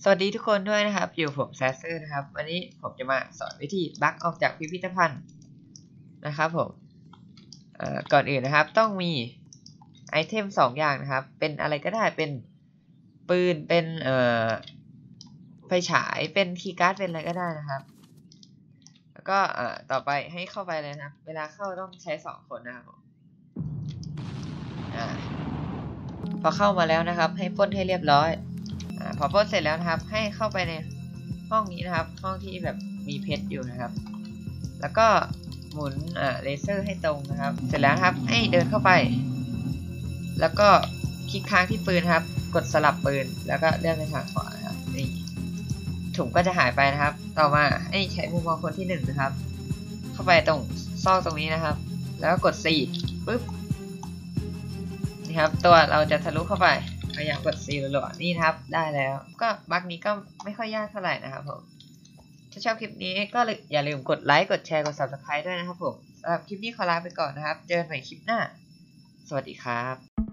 สวัสดีทุกคนด้วยนะครับอยู่ผมแซสเซอร์นะครับวันนี้ผมจะมาสอนวิธีบั๊กออกจากพิพิธภัณฑ์นะครับผมก่อนอื่นนะครับต้องมีไอเทม2อย่างนะครับเป็นอะไรก็ได้เป็นปืนเป็นไฟฉายเป็นคีย์การ์ดเป็นอะไรก็ได้นะครับแล้วก็ต่อไปให้เข้าไปเลยนะครับเวลาเข้าต้องใช้2คนนะครับพอเข้ามาแล้วนะครับให้ปล้นให้เรียบร้อยพอปล้นเสร็จแล้วนะครับให้เข้าไปในห้องนี้นะครับห้องที่แบบมีเพชรอยู่นะครับแล้วก็หมุนเลเซอร์ให้ตรงนะครับเสร็จแล้วครับให้เดินเข้าไปแล้วก็คลิกค้างที่ปืนครับกดสลับปืนแล้วก็เลื่อนไปทางขวาครับนี่ถุงก็จะหายไปนะครับต่อมาให้ใช้มุมมองคนที่1นะครับเข้าไปตรงซอกตรงนี้นะครับแล้วก็กด C ปึ๊บนี่ครับตัวเราจะทะลุเข้าไปพยายามกด C รัวๆนี่นะครับได้แล้วก็บั๊กนี้ก็ไม่ค่อยยากเท่าไหร่นะครับผมถ้าชอบคลิปนี้ก็อย่าลืมกดไลค์กดแชร์กด Subscribe ด้วยนะครับผมสำหรับคลิปนี้ขอลาไปก่อนนะครับเจอกันใหม่คลิปหน้าสวัสดีครับ